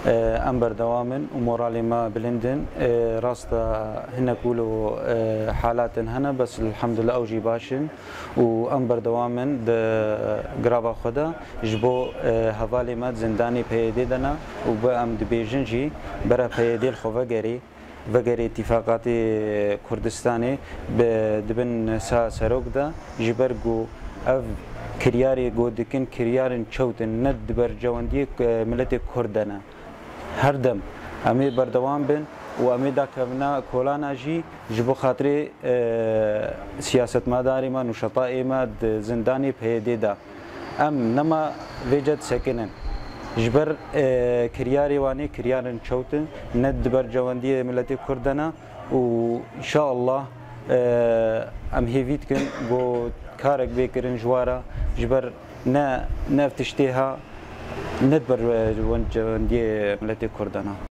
ام بردوامن و مورالي ما بلندن راستا هنا كولو حالات هنا بس الحمد لله اوجي باشن و ام بردوامن د غرابا خدا جبو حوالي ما زنداني بيدي دنا و با ام دبيجن جي برا بيدي الخوفغري وغير اتفاقات كردستاني بدبن سا سروك دا جبرغو اف كرياري غودكن كريارن چوتن ند برجواندي ملت كردنا هر دم امي بردوام بن و امي دا كبنا كولانا جي جبو خاطري سياست مداري ما نشطاء ما زنداني بهدي دا ام نما وجد سكنن جبر كرياري واني كريارن چوتن ند برجواندي ملت كردنا و ان شاء الله ام هيفيت كن بو كارك بيكرن جوارا جبر نا نفتشتيها ندبر وندي ملت كردنا